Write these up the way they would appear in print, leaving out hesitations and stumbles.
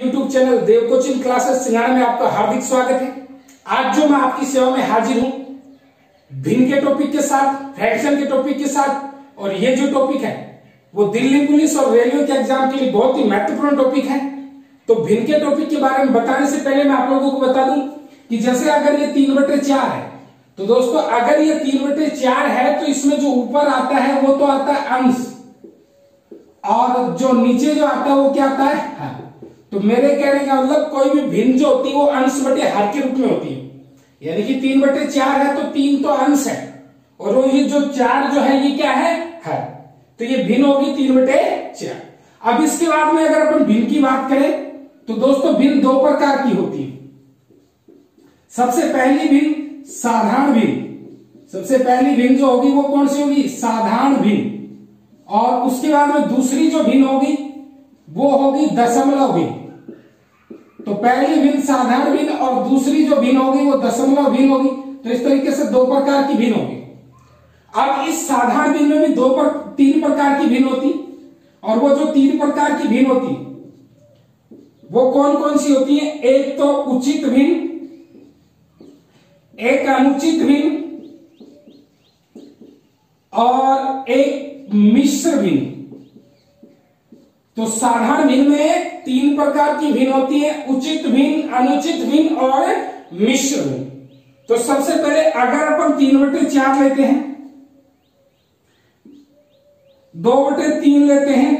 YouTube channel Dev coaching classes Singada में आपका हार्दिक स्वागत है। आज जो मैं आपकी सेवा में हाजिर हूं भिन्न के टॉपिक के साथ, फ्रैक्शन के टॉपिक के साथ, और ये जो टॉपिक है वो दिल्ली पुलिस और रेलवे के एग्जाम के लिए बहुत ही महत्वपूर्ण टॉपिक है। तो भिन्न के टॉपिक के बारे में बताने से पहले मैं आप लोगों को बता दूं कि जैसे अगर ये 3/4 है तो दोस्तों अगर ये 3/4 है तो इसमें जो ऊपर आता है वो तो आता है अंश, और जो नीचे जो आता है वो क्या आता है हर। तो मेरे कहने का मतलब कोई भी भिन्न जो होती है वो अंश बटे हर के रूप में होती है। यानी कि 3/4 है तो 3 तो अंश है और वो ये जो 4 जो है ये क्या है हर। तो ये भिन्न होगी 3/4। अब इसके बाद में अगर अपन भिन्न की बात करें तो दोस्तों भिन्न दो प्रकार की होती है। सबसे पहली भिन्न साधारण भिन्न। सबसे पहली भिन्न जो होगी वो कौन सी होगी? साधारण भिन्न। और उसके बाद में दूसरी जो भिन्न होगी वो होगी दशमलव भिन्न। तो पहली भिन्न साधारण भिन्न और दूसरी जो भिन्न होगी वो दशमलव भिन्न होगी। तो इस तरीके से दो प्रकार की भिन्न होगी। अब इस साधारण भिन्न में भी 3 प्रकार की भिन्न होती, और वो जो 3 प्रकार की भिन्न होती वो कौन कौन सी होती है? एक तो उचित भिन्न, एक अनुचित भिन्न और एक मिश्र भिन्न। तो साधारण भिन्न में 3 प्रकार की भिन्न होती है, उचित भिन्न, अनुचित भिन्न और मिश्र भिन्न। तो सबसे पहले अगर अपन 3/4 लेते हैं, 2/3 लेते हैं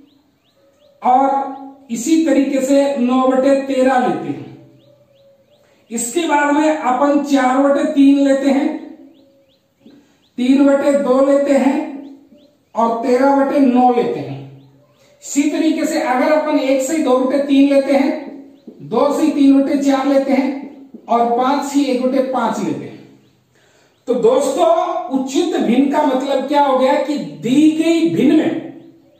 और इसी तरीके से 9/13 लेते हैं। इसके बाद में अपन 4/3 लेते हैं, 3/2 लेते हैं और 13/9 लेते हैं। इसी तरीके से अगर अपन 1 से 2/3 लेते हैं, 2 से 3/4 लेते हैं और 5 से 1/5 लेते हैं। तो दोस्तों उचित भिन्न का मतलब क्या हो गया कि दी गई भिन्न में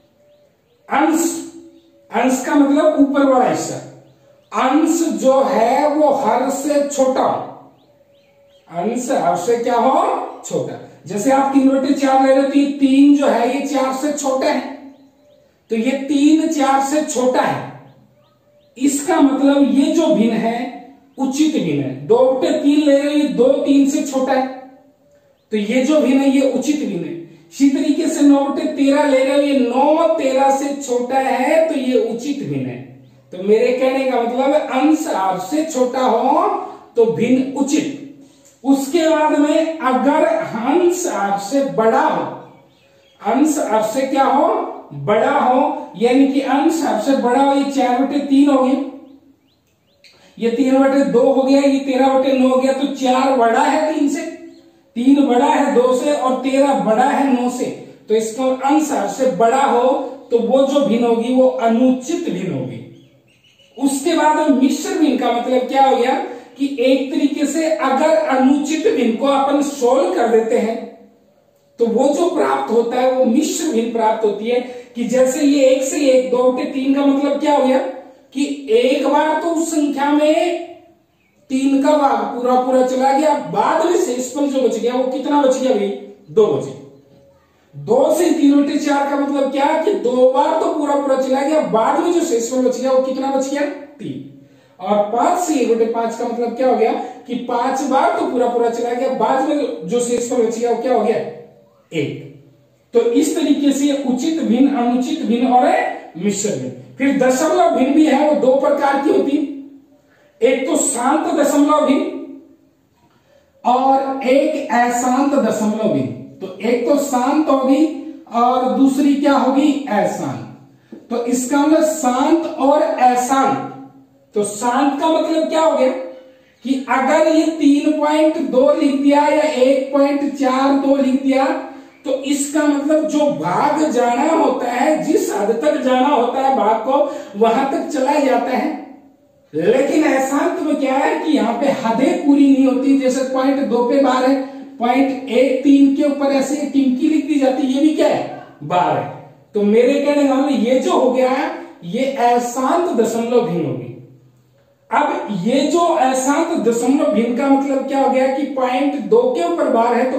अंश, अंश का मतलब ऊपर वाला हिस्सा, अंश जो है वो हर से छोटा हो। अंश हर से क्या हो? छोटा। जैसे आप 3/4 ले रहे हो तो ये 3 जो है ये 4 से छोटा है, तो ये 3 4 से छोटा है। इसका मतलब ये जो भिन्न है उचित भिन्न है। 2/3 ले रहे हो, ये 2 3 से छोटा है, तो ये जो भिन्न है ये उचित भिन्न है। इसी तरीके से 9/13 ले रहे हो, ये 9 13 से छोटा है, तो ये उचित भिन्न है। तो मेरे कहने का मतलब अंश आपसे छोटा हो तो भिन्न उचित। उसके बाद में अगर अंश आपसे बड़ा हो, अंश आपसे क्या हो? बड़ा हो, यानी कि अंश आपसे बड़ा हो, ये 4/3 हो गया, ये 3/2 हो गया, ये 13/9 हो गया। तो 4 बड़ा है 3 से, 3 बड़ा है 2 से और 13 बड़ा है 9 से। तो इसका अंश आपसे बड़ा हो तो वो जो भिन्न होगी वो अनुचित भिन्न होगी। उसके बाद मिश्र भिन्न का मतलब क्या हो गया कि एक तरीके से अगर अनुचित भिन्न को अपन सोल्व कर देते हैं तो वो जो प्राप्त होता है वो मिश्र भिन्न प्राप्त होती है। कि जैसे ये 1 से 1, 2/3 का मतलब क्या हो गया कि एक बार तो उस संख्या में 3 का भाग पूरा पूरा चला गया, बाद में शेषफल जो बच गया वो कितना बच गया भाई? 2 बच गया। 2 से 3/4 का मतलब क्या कि 2 बार तो पूरा पूरा चला गया, बाद में जो शेषफल बच गया वो कितना बच गया? 3। और 5 से 1/5 का मतलब क्या हो गया कि 5 बार तो पूरा पूरा चला गया, बाद में जो शेषफल बच गया वो क्या हो गया? 1। तो इस तरीके से उचित भिन्न, अनुचित भिन्न और मिश्र भिन्न। फिर दशमलव भिन्न भी है, वो 2 प्रकार की होती, एक तो शांत दशमलव भिन्न और एक अशांत दशमलव भिन्न। तो एक तो शांत होगी और दूसरी क्या होगी? अशांत। तो इसका मतलब शांत और अशांत। तो शांत का मतलब क्या हो गया कि अगर ये 3.2 लिख दिया या 1.42 लिख दिया तो इसका मतलब जो भाग जाना होता है, जिस हद तक जाना होता है भाग को, वहां तक चला जाता है। लेकिन अशांत में क्या है कि यहाँ पे हदें पूरी नहीं होती। जैसे 0.2 पे बार है, 0.13 के ऊपर ऐसे टिमकी लिख दी जाती है, ये भी क्या है? बार है। तो मेरे कहने का मतलब ये जो हो गया है ये अशांत दशमलव भिन्न होगी। अब ये जो अशांत दशमलव भिन्न का मतलब क्या हो गया कि 0.2 के ऊपर बार है तो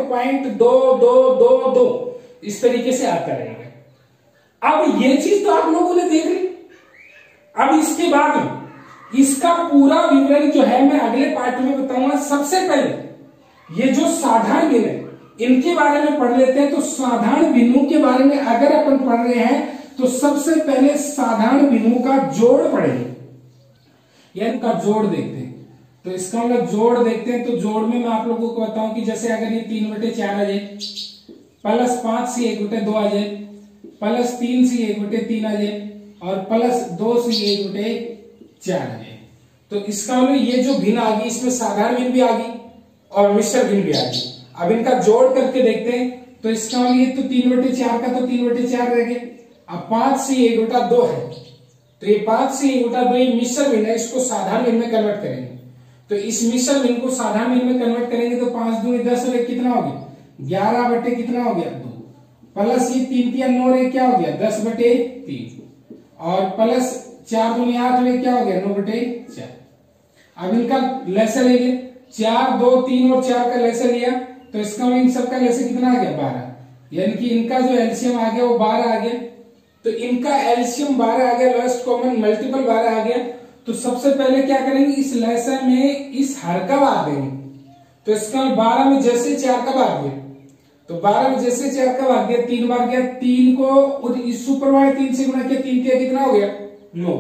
0.2222 इस तरीके से आता रहेगा। अब ये चीज तो आप लोगों ने देख ली। अब इसके बाद में इसका पूरा विवरण जो है मैं अगले पार्ट में बताऊंगा। सबसे पहले ये जो साधारण भिन्न है इनके बारे में पढ़ लेते हैं। तो साधारण भिन्नों के बारे में अगर अपन पढ़ रहे हैं तो सबसे पहले साधारण भिन्नों का जोड़ पढ़ेंगे, यानी का जोड़ देखते हैं। तो इसका मतलब जोड़ देखते हैं। तो जोड़ में मैं आप लोगों को बताऊं कि जैसे अगर ये 3/4 आ जाए, प्लस 5 से 1/2 आ जाए, प्लस 3 से 1/3 आ जाए और प्लस 2 से 1/4 आ जाए, तो इसका मतलब ये जो भिन्न आ गई इसमें साधारण भिन्न भी आ गई और मिश्र भिन्न भी आ गई। अब इनका जोड़ करके देखते हैं। तो इसका मतलब ये तो 3/4 का तो 3/4 रह गया। अब 5 से 1/2 है, तो ये 5 से 1/2 ये मिश्र भिन्न है, इसको साधारण भिन्न में कन्वर्ट करेंगे। तो इस मिश्र भिन्न को साधारण भिन्न में कन्वर्ट करेंगे तो 5 दूनी 10 और 1 कितना हो गया 11 कितना हो गया 2, प्लस ये 3 3 9 और क्या हो गया 10/3 और प्लस 4 दूनी 8 और क्या हो गया 9/4। अब इनका लैसा ले लिया, 4 2 3 और 4 का लैसा लिया, तो इसका इन सबका लैसा कितना आ गया 12, यानी कि इनका जो एलसीएम आ गया वो 12 आ गया। तो इनका एलसीएम 12 आ गया, लोएस्ट कॉमन मल्टीपल 12 आ गया। तो सबसे पहले क्या करेंगे, इस लैसा में इस हर का भाग देंगे। तो इसका 12 में जैसे 4 का भाग दिया, तो 12 में जैसे 4 का भाग दिया 3 बार गया, 3 को इस ऊपर वाले 3 से गुणा किया, 3 कितना हो गया 9।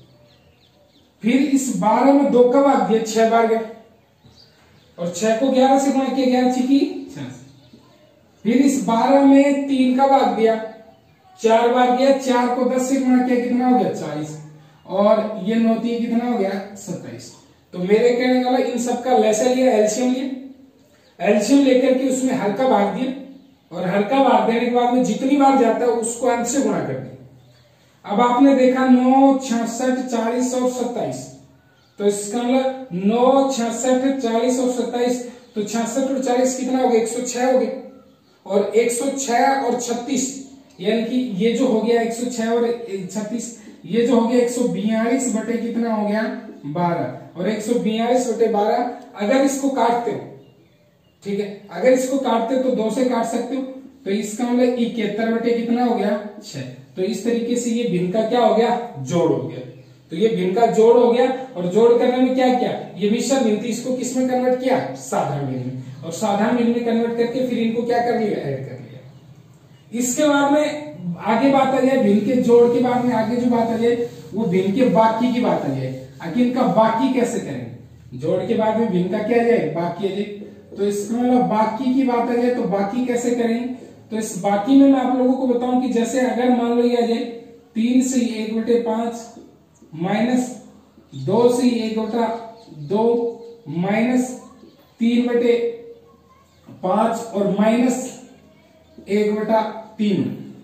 फिर इस 12 में 2 का भाग दिया 6 बार गया और 6 को 11 से गुणा किया 11 छिकी 6। फिर इस 12 में 3 का भाग दिया 4 बार गया, 4 को 10 से गुणा किया कितना हो गया 40 और ये 9 3 कितना हो गया 27। तो मेरे कहने वाला इन सबका लैसा लिया, एलसीएम लिया, एलसीएम लेकर के उसमें हर का भाग दिया और हर का भाग देने के बाद में जितनी बार जाता है उसको अंत से गुणा कर दिया। अब आपने देखा 9 66 40 और 27, तो इसका मतलब 9 66 40 और 27, तो 66 और 40 कितना हो गया 106 हो गया और 106 और 36 यानी कि ये जो हो गया 106 और 36 ये जो हो गया 142 बटे कितना हो गया 12 और 142 बटे 12। अगर इसको काटते हो, ठीक है, अगर इसको काटते हो तो 2 से काट सकते हो, तो इसका मतलब 71 बटे कितना हो गया 6। तो इस तरीके से ये भिन्न का क्या हो गया जोड़ हो गया। तो ये भिन्न का जोड़ हो गया और जोड़ करने में क्या किया, ये मिश्र भिन्न थी इसको किस में कन्वर्ट किया साधारण भिन्न में, और साधारण भिन्न में कन्वर्ट करके फिर इनको क्या कर लिया ऐड कर लिया। इसके बाद में आगे बात आ जाए भिन्न के जोड़ के बाद में आगे जो बात आ जाए वो भिन्न के बाकी की बात आ जाए। आखिर इनका बाकी कैसे करेंगे, जोड़ के बाद में भिन्न का क्या आ जाए बाकी आ जाए। तो इसमें मतलब बाकी की बात आ जाए तो बाकी कैसे करेंगे, तो इस बाकी में मैं आप लोगों को बताऊं कि जैसे अगर मान लो ये आ जाए 3 से 1/5 माइनस 2 से 1/2 माइनस 3/5 और माइनस 1/3,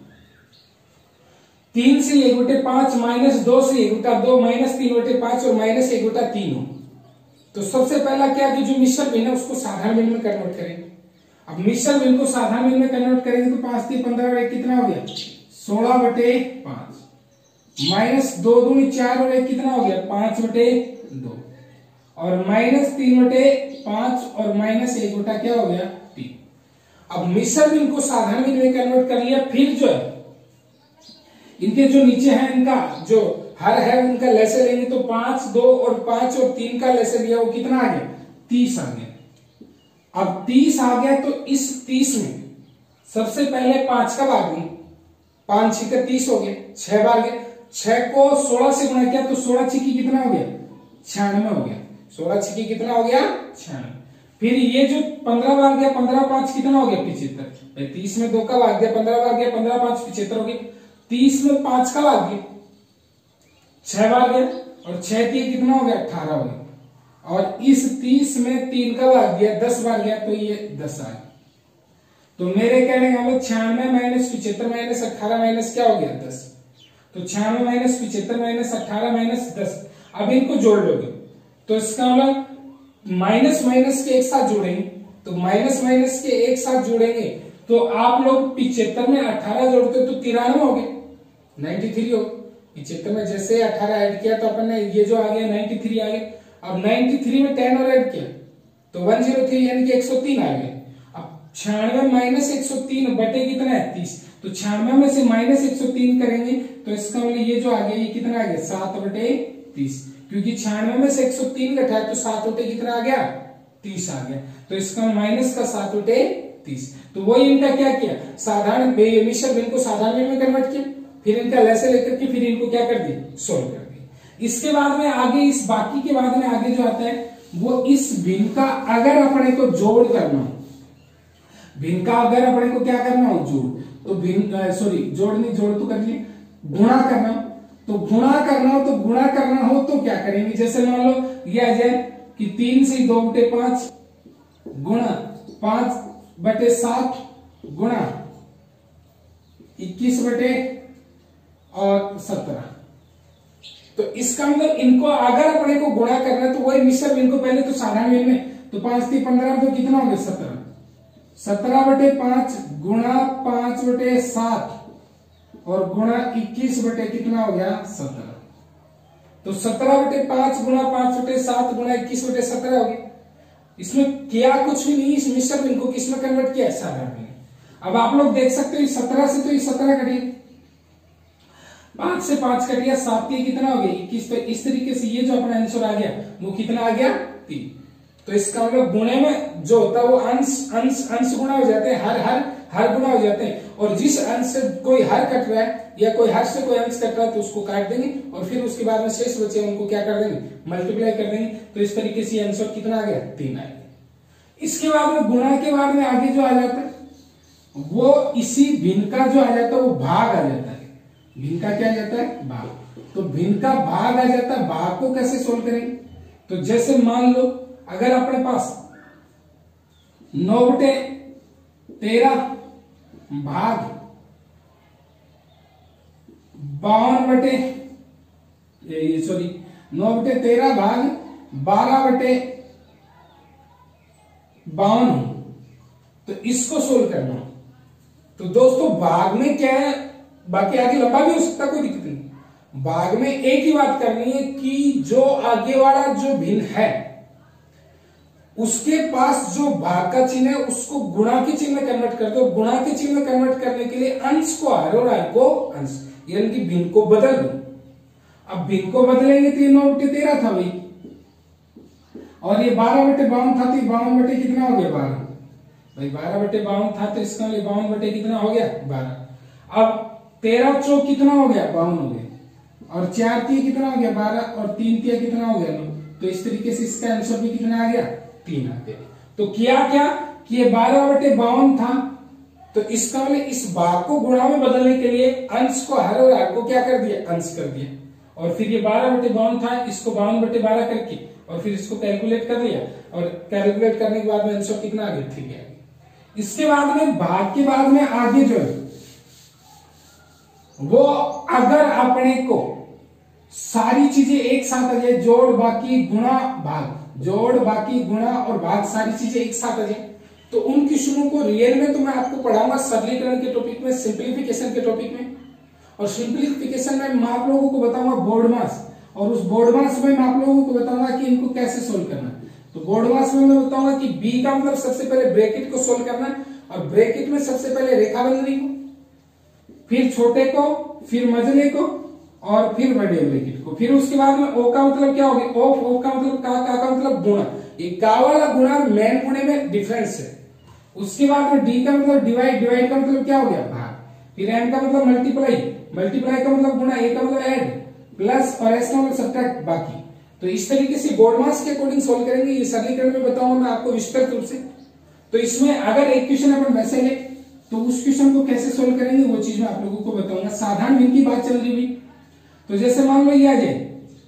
3 से 1/5 माइनस 2 से 1/2 माइनस 3/5 और माइनस 1/3 हो। तो सबसे पहला क्या कि जो मिश्र भिन्न है उसको साधारण भिन्न में कन्वर्ट करेंगे। अब मिश्र भिन्न को साधारण भिन्न में कन्वर्ट करेंगे तो 5 3 15 और 1 कितना हो गया 16/5 माइनस 2 दूनी 4 और 1 कितना हो गया 5/2 और माइनस 3/5 और माइनस 1 क्या हो गया 3। अब मिश्र भिन्न को साधारण भिन्न में कन्वर्ट कर लिया, फिर जो है इनके जो नीचे है इनका जो हर है उनका लैसे लेंगे तो 5 2 और 5 और 3 का लैसे लिया वो कितना आ गया 30 आ गया। अब 30 आ गया तो इस 30 में सबसे पहले 5 का भाग दें, 5 6 का 30 हो गया, 6 बार गया, 6 को 16 से गुणा किया तो 16 6 कितना हो गया 96 हो गया, 16 6 कितना हो गया 96। फिर ये जो 15 बार गया 15 5 कितना हो गया 75, 30 में 2 का भाग गया 15 बार गया 15 5 75 हो गया। 30 में 5 का भाग गया 6 बार गया और 6 3 कितना हो गया 18 हो गया और इस 30 में 3 का भाग गया 10 बार गया तो ये 10 आ गया। तो मेरे कहने का मतलब 96 माइनस 75 माइनस 18 माइनस क्या हो गया 10। तो 96 माइनस 75 माइनस 18 माइनस 10। अब इनको जोड़ लोगे तो इसका मतलब माइनस माइनस के एक साथ जोड़ेंगे, तो माइनस माइनस के एक साथ जोड़ेंगे तो आप लोग 75 में 18 जोड़ते तो 93 हो गए 93 हो। 75 में जैसे 18 ऐड किया तो अपन ने ये जो आ गया 93 आ गया। अब 93 में 10 और ऐड किया तो 103 यानी कि 103 आ गया। अब 96 माइनस 103 बटे कितना है 30, तो 96 में से -103 करेंगे तो इसका मतलब ये जो आ गया ये कितना आ गया 7/30, क्योंकि 96 में से 103 घटा है तो 7 बटे कितना आ गया 30 आ गया, तो इसका माइनस का 7/30। तो वही इनका क्या किया, साधारण मिश्र भिन्न को साधारण भिन्न में कन्वर्ट किया, फिर इनका लैसे लेकर के फिर इनको क्या कर दिया, सोल्व कर दिया। इसके बाद में आगे इस बाकी के बाद में आगे जो आता है वो इस भिन्न का अगर अपने को जोड़ करना हो, भिन्न का अगर अपने को क्या करना हो जोड़, तो भिन्न सॉरी जोड़ नहीं, जोड़ तो कर लिए, गुणा करना हो, तो गुणा करना हो तो गुणा करना हो तो क्या करेंगे, जैसे मान लो ये आ जाए कि 3 से 2/5 गुणा 5/7 गुणा 21/17। तो इसका मतलब इनको अगर अपने को गुणा करना है तो वही मिश्र भिन्न को पहले तो साधारण भिन्न में, तो 5 3 15 तो कितना हो गया 17, 17/5 गुणा 5/7 और गुणा 21 बटे कितना हो गया 17। तो 17/5 गुणा 5/7 गुणा 21/17 हो गया। इसमें किया कुछ भी नहीं, इस मिश्र भिन्न को किसमें कन्वर्ट किया, साधारण भिन्न। अब आप लोग देख सकते हो 17 से तो ये 17 कटिए, 5 से 5 कट गया, 7 के कितना हो गया 21। तो इस तरीके से ये जो अपना आंसर आ गया वो कितना आ गया 3। तो इसका मतलब गुणे में जो होता है वो अंश गुणा हो जाते हैं, हर गुणा हो जाते हैं, और जिस अंश से कोई हर कट रहा है या कोई हर से कोई अंश कट रहा है तो उसको काट देंगे और फिर उसके बाद में शेष बचे उनको क्या कर देंगे, मल्टीप्लाई कर देंगे। तो इस तरीके से आंसर कितना आ गया 3 आ गया। इसके बाद में गुणा के बाद में आगे जो आ जाता है वो इसी भिन्न का जो आ जाता है वो भाग आ जाता है, भिन्न का क्या आ जाता है भाग। तो भिन्न का भाग आ जाता है, भाग को कैसे सोल्व करेंगे, तो जैसे मान लो अगर अपने पास 9/13 भाग 9/13 भाग 12/52, तो इसको सोल्व करना। तो दोस्तों भाग में क्या है, बाकी आगे लंबा भी हो सकता, कोई दिक्कत नहीं। भाग में एक ही बात करनी है कि जो आगे वाला जो भिन्न है उसके पास जो भाग का चिन्ह है उसको गुणा के चिन्ह में कन्वर्ट कर दो। गुणा के चिन्ह में कन्वर्ट करने के लिए अंश को हर और हर को अंश, यानी कि भिन्न को बदल दो। अब भिन्न को बदलेंगे तो ये 9/13 था भाई, और ये 12/52 था, तो 52 कितना हो गया 12 भाई, 12/52 था तो इसका 52 कितना हो गया 12। अब 13 चौक कितना हो गया 52 हो गया, और 4 3 कितना हो गया 12, और 3 3 कितना हो गया 9। तो इस तरीके से इसका आंसर भी कितना आ गया 3 आ गया। तो किया क्या कि ये 12/52 था, तो इसका मतलब इस भाग को गुणा में बदलने के लिए अंश को हर और हर को क्या कर दिया, अंश कर दिया, और फिर ये 12/52 था, इसको 52/12 करके और फिर इसको कैलकुलेट कर लिया, और कैलकुलेट करने के बाद में आंसर कितना आ गया 3 आ गया। इसके बाद में भाग के बाद में आगे जो है वो अगर अपने को सारी चीजें एक साथ आ जाए, जोड़ बाकी गुणा भाग, जोड़ बाकी गुणा और भाग सारी चीजें एक साथ आ जाए, तो उन क्वेश्चनों को रियल में तो मैं आपको पढ़ाऊंगा सरलीकरण के टॉपिक में, सिंप्लीफिकेशन के टॉपिक में। और सिंप्लीफिकेशन में मैं आप लोगों को बताऊंगा बोर्ड मास, और उस बोर्ड मास में मैं आप लोगों को बताऊंगा कि इनको कैसे सोल्व करना। तो बोर्ड मास में मैं बताऊंगा कि बी का मतलब सबसे पहले ब्रैकेट को सोल्व करना है, और ब्रैकेट में सबसे पहले रेखा बंधनी को, फिर छोटे को, फिर मझले को, और फिर बड़े ब्रैकेट को। फिर उसके बाद में ओ का मतलब क्या हो गया, ओ का मतलब का मतलब गुणा। ये का वाला गुणा मेन गुणे में डिफरेंस है। उसके बाद में डी का मतलब डिवाइड का मतलब क्या हो गया भाग, फिर एम का मतलब मल्टीप्लाई का मतलब गुणा, ए का मतलब ऐड, प्लस और एस का मतलब सब्ट्रैक्ट बाकी। तो इस तरीके से बोर्ड मास के अकॉर्डिंग सोल्व करेंगे। ये सरलीकरण में बताऊंगा मैं आपको विस्तृत रूप से। तो इसमें अगर एक क्वेश्चन अपन वैसे ले तो उस क्वेश्चन को कैसे सोल्व करेंगे वो चीज मैं आप लोगों को बताऊंगा। साधारण भिन्न की बात चल रही हुई, तो जैसे मान लो ये आ जाए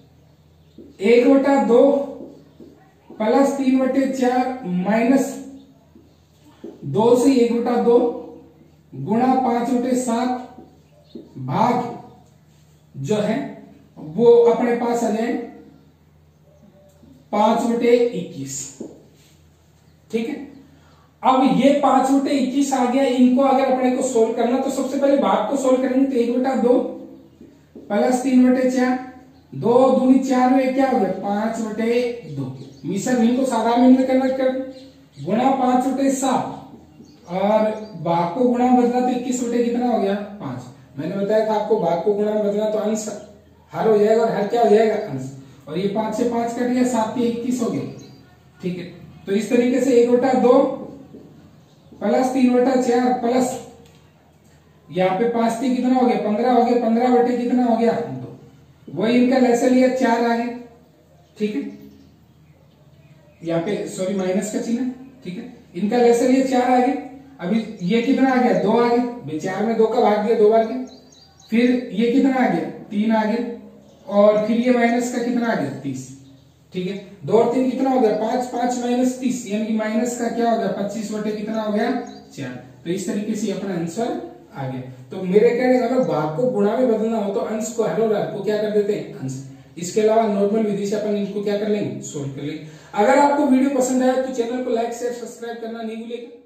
1/2 प्लस 3/4 माइनस 2 से 1/2 गुणा 5/7 भाग जो है वो अपने पास आ जाए 5/21। ठीक है, अब ये 5/21 आ गया। इनको अगर अपने को सोल्व करना तो सबसे पहले भाग को सोल्व करेंगे, तो 1/2 प्लस 3/4, 2 दूनी 4 में क्या हो गया 5/2। मिश्र भिन्न को साधारण भिन्न में कन्वर्ट कर गुणा 5/7 और भाग को गुणा में बदला तो 21 बटे कितना हो गया 5। मैंने बताया था आपको भाग को गुणा में बदला तो अंश हर हो जाएगा और हर क्या हो जाएगा अंश। और ये 5 से 5 कट गया, 7 या 21 हो गए। ठीक है, तो इस तरीके से 1/2 प्लस 3/4 प्लस यहाँ पे 5 3 कितना हो गया 15 हो गया, 15 बटे कितना हो गया 2। वही इनका लेसन लिया 4 आ गए। ठीक है, यहाँ पे सॉरी माइनस का चिन्ह। ठीक है, इनका लेसन लिया 4 आ गए। अभी ये कितना आ गया 2 आ गया, 4 में 2 का भाग दिया 2 बार के। फिर ये कितना आ गया 3 आ गया, और फिर ये माइनस का कितना आ गया 30। ठीक है, 2 और 3 कितना हो गया 5, 5 माइनस 30 यानी कि माइनस का क्या हो गया 25 बटे कितना हो गया 4। तो इस तरीके से अपना आंसर आ गया। तो मेरे कहने का मतलब भाग को गुणा में बदलना हो तो अंश को हर और हर को क्या कर देते हैं अंश। इसके अलावा नॉर्मल विधि से अपन इनको क्या कर लेंगे सोल्व कर लेंगे। अगर आपको वीडियो पसंद आया तो चैनल को लाइक शेयर सब्सक्राइब करना नहीं भूलिएगा।